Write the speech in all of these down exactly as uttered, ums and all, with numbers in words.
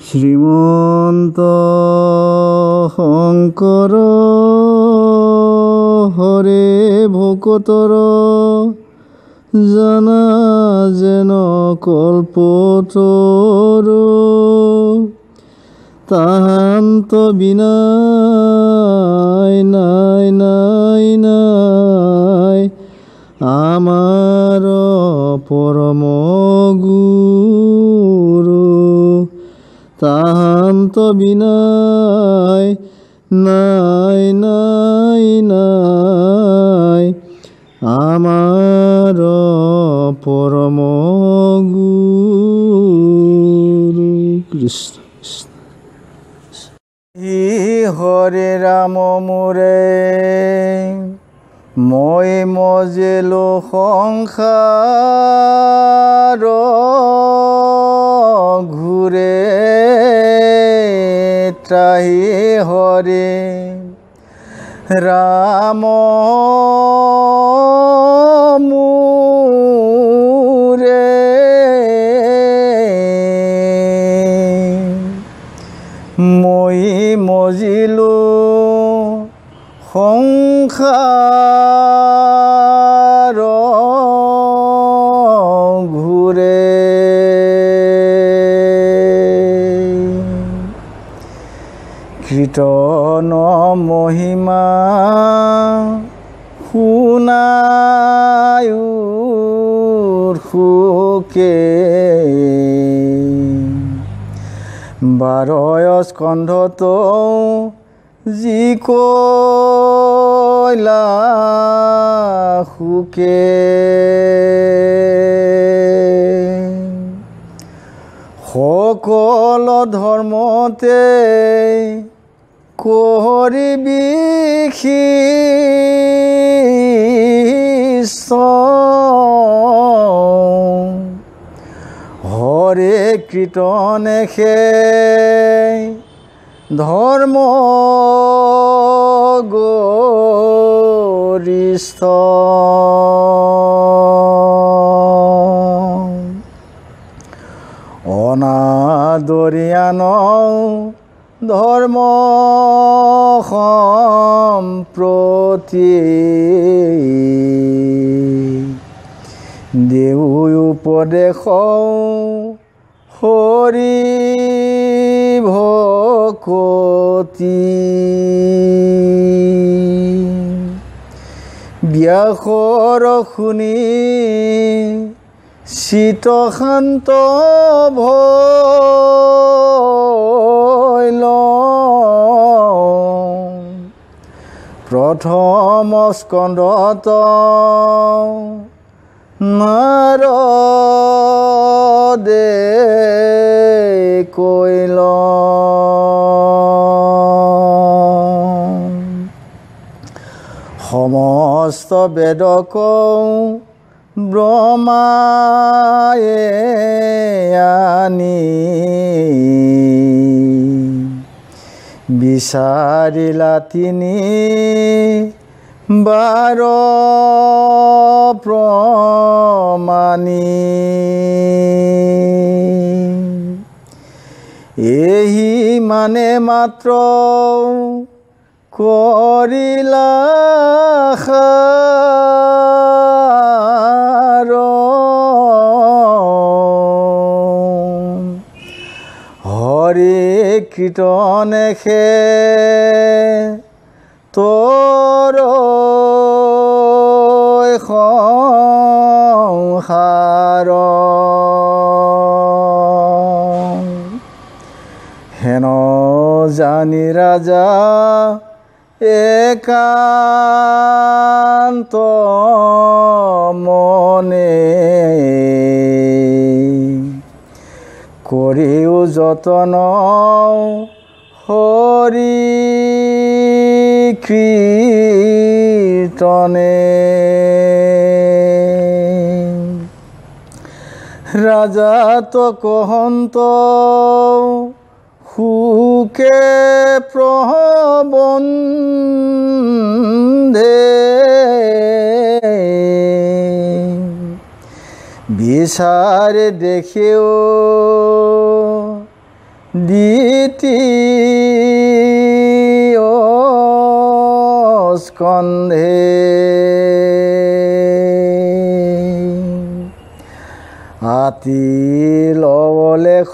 শ্ৰীমন্ত শংকৰ হৰে ভকতৰ জানা যেন কল্পতৰ তাহান্ত বিনাই নাই নাই নাই আমাৰ পৰম গুৰু তাহান্ত বিনাই নাই নাই নাই আমাৰ পৰম গুৰু কৃষ্ণ হি হৰে ৰাম মোৰে মই মজিলো সংসাৰ ঘূৰে ত্ৰাহি হৰে ৰাম মোৰে মই মজিলো সংসাৰ ঘূৰে কীৰ্তন মহিমা শুনায়ুৰ সুকে বাৰয় স্কন্ধত যি কইলা সুকে সকল ধৰ্মতে কৰিবি হৰে কীৰ্তনে সে ধৰ্ম গৰিষ্ঠ অনাদৰিয়ান ধৰ্ম সম্প্ৰতি দেউ উপদেশ হৰি ভকতি ব্যাসৰ শুনি চিত শান্ত ভৈল প্ৰথম স্কন্ধত নাৰদে কৈল সমস্ত বেদক ব্ৰহ্মায়ে আনি বিচাৰিলা তিনি বাৰ প্ৰমাণী এহি মানে মাত্ৰ কৰিলা সাৰ হৰি কীৰ্তনে সে তোৰ সংসাৰ হেন জানি ৰাজা একান্ত মনে কৰিও যতন হৰি কীৰ্তনে ৰাজা তো কহন্ত সুকে প্ৰবন্ধে বিচাৰে দেখেও দি দ্বিতীয় স্কন্ধে আতি লবলেখ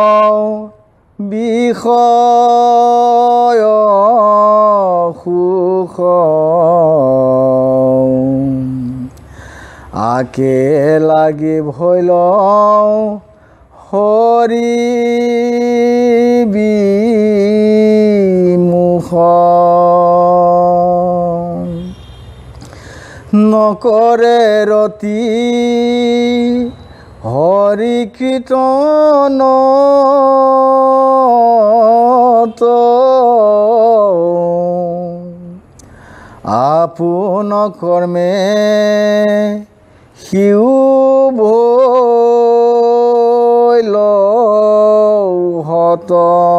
বিষয় সুখ আকে লাগি ভৈল হৰি বিমুখ নকৰে ৰতি হৰি কীৰ্তন আপোন কৰ্মে সিউ ভৈল হত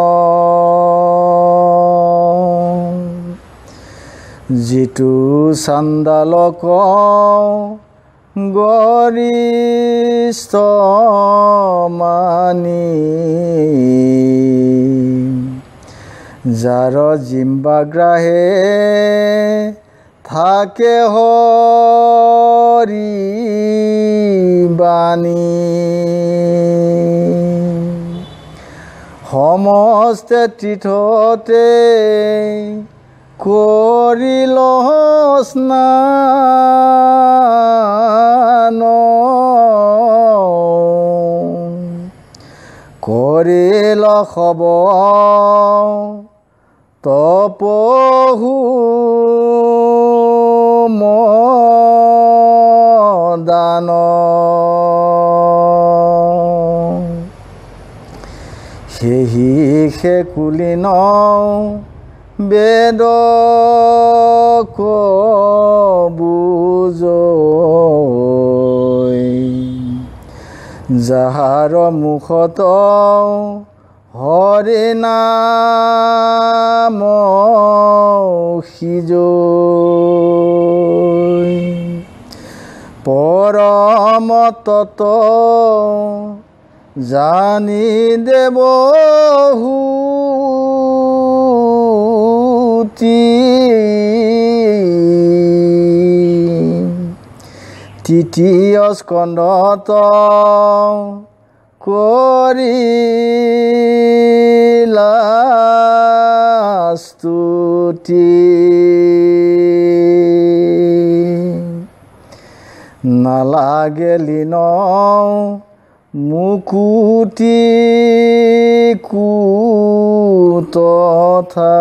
যিটো চাণ্ডালক গৰিষ্ঠ মানি যাৰ জিম্বাগ্ৰাহে থাকে হৰি বাণী সমস্তে তীৰ্থতে কৰিল স্নান কৰিল খব তপহু মদান সেহি সে কুলিন বেদ বুজ যাহাৰ মুখত হৰি নাম সিজ পৰম তত জানি দেবহু তৃতীয় স্কন্ধত কৰিলা স্তুতি নালাগে লীন মুকুতি কুতথা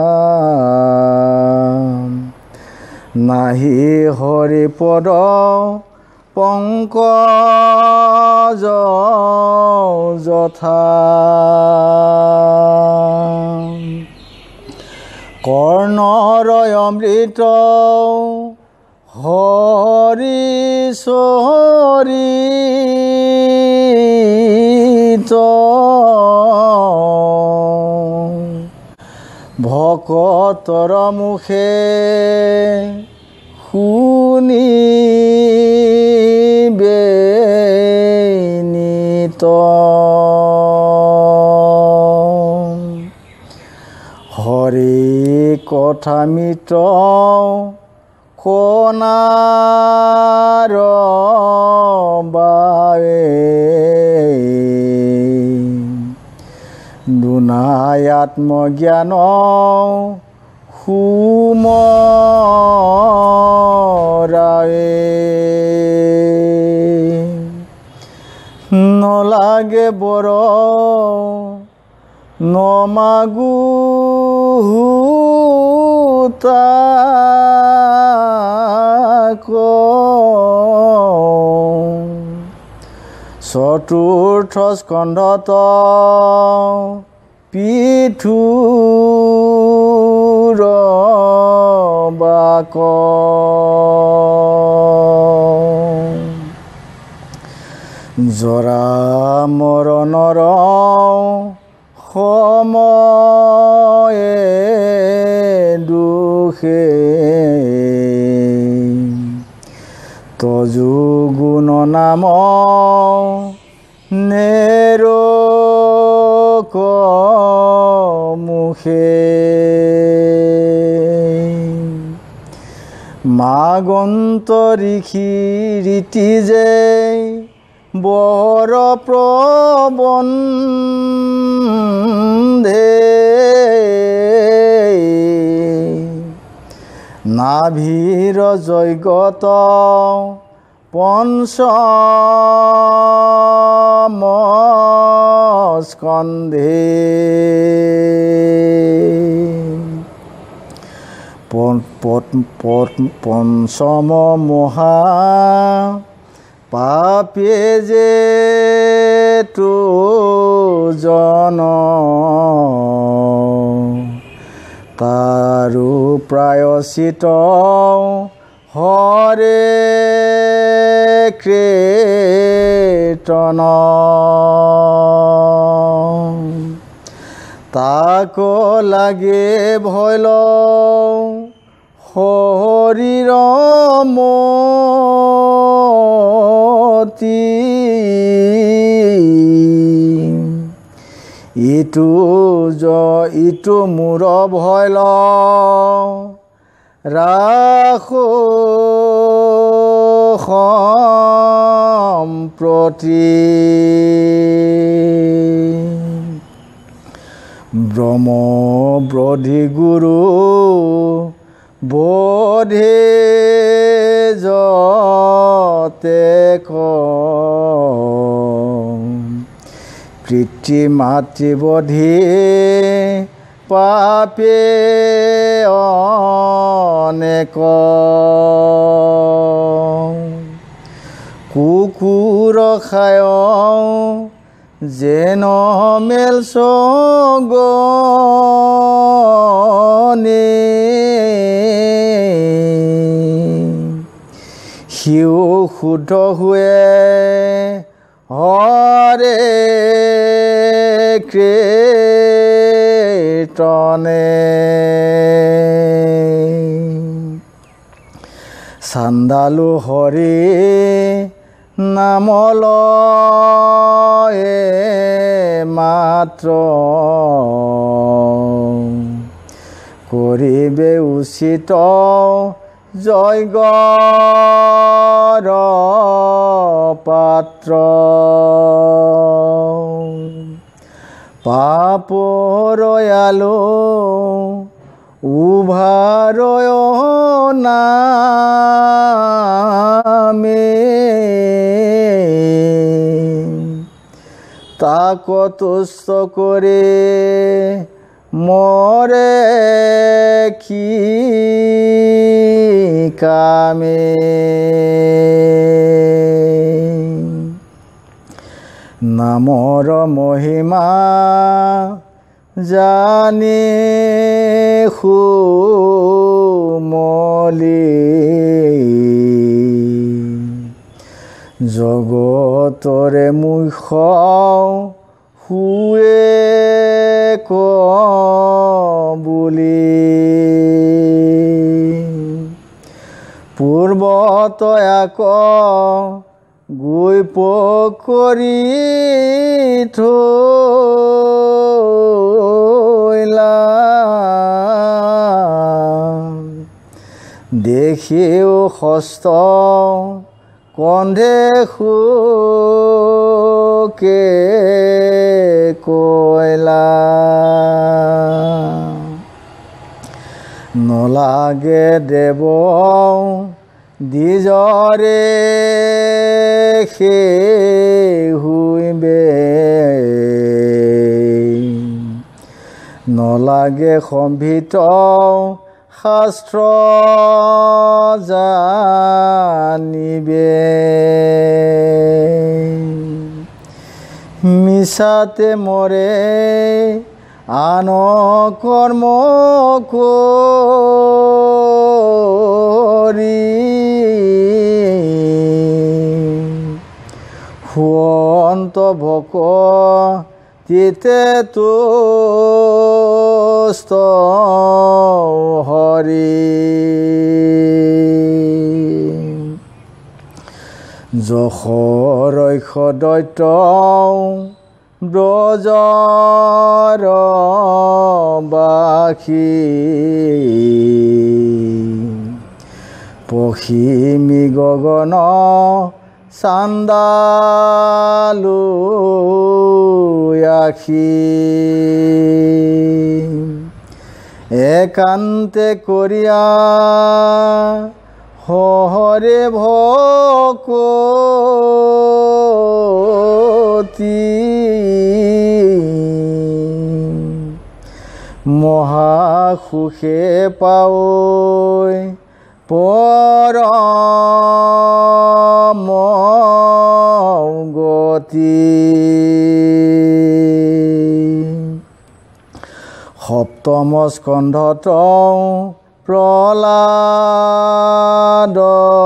নাহি হৰি পদ পংকজ যথা কৰ্ণৰ অমৃত হৰি চৰিত ভকতৰ মুখে শুনি বেনিত হৰি কথা মিত্ৰ কণাৰ বাবে দুনাই আত্মজ্ঞান সুমৰাৱে নলাগে বৰ নমাগু তাক চতুৰ্থ স্কন্ধত পিঠুৰ বাক জৰা মৰণৰ সময়ে দুখে তজু গুণ নাম নেৰ মুখে মাগন্ত ঋষি ৰীতি যে বৰ প্ৰবন্ধে নাভিৰ জৈগত পঞ্চম স্কন্ধে পঞ্চম মহা পাপে যে তো জন তাৰো প্ৰায়শ্চিত হৰে কীৰ্তন তাক লাগে ভয় শৰীৰ মতি ইটো জ ইটো মূৰ ভয় ৰাখো সম্প্ৰতি ব্ৰহ্ম ব্ৰধি গুৰু বোধে যতে পিতৃ মাতৃবোধি পাপে অনেক কুকুৰ খায় যেন মেল সগনে সিও শুদ্ধ हुए হৰে কীৰ্তনে চান্দালু হৰি নামলয়ে মাত্ৰ কৰিবে উচিত যজ্ঞৰ পাত্ৰ পাপৰয়ালো উভাৰয় নামে তাক তুষ্ট করে মরে কি কামে নামৰ মহিমা জানি সুমলি জগতৰে মুখ্য হুৱে কবুলি পূৰ্বতয়াক গৈ পকৰি থৈলা দেখিও হস্ত কন্ধে সুকে কয়লা নলাগে দেৱ দিজৰে সে হুইবে নলাগে সম্ভিত শাস্ত্ৰ জানিবে মিছাতে মৰে আন কৰ্ম কৰি সুৱন্ত ভক তিতে তুষ্ট হৰি যশৰৈষ দৈত্য ব্ৰজৰ বাসী পশ্চিমী গগন চান্দালু আখি একান্তে কৰিয়া হৰে ভকতি মহাসুখে পাৱৈ পৰম গতি সপ্তম স্কন্ধত প্ৰহ্লাদ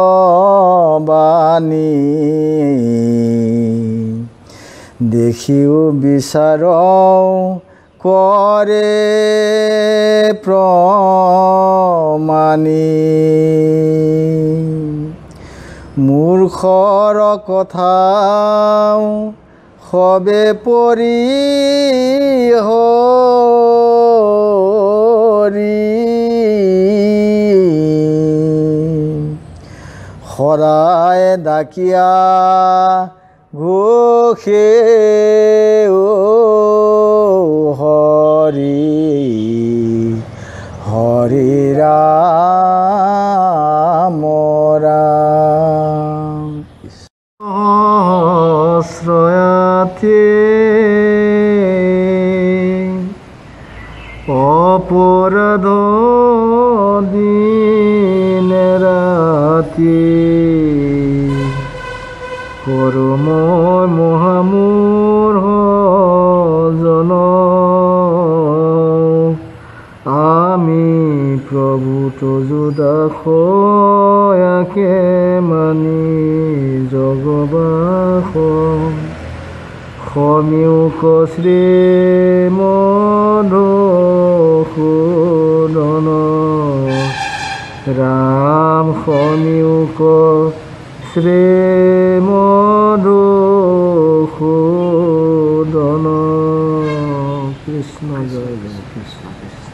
বাণী দেখিও বিচাৰ কৰে প্ৰমাণী মূৰ্খৰ কথা সবে পৰি হৰি শৰাই ডাকিয়া ঘোষে হৰি হৰি ৰাম ৰাম শ্ৰয়াতে অপৰাধ দিন ৰাতি কৰময় মহামূৰ জন আমি প্ৰভু তজু দাসয়াকে মানি জগবাস সমীউক শ্ৰীমধুসূদন ৰাম সমীউক শ্ৰীমধুসূদন কৃষ্ণ জয় জয় কৃষ্ণ কৃষ্ণ।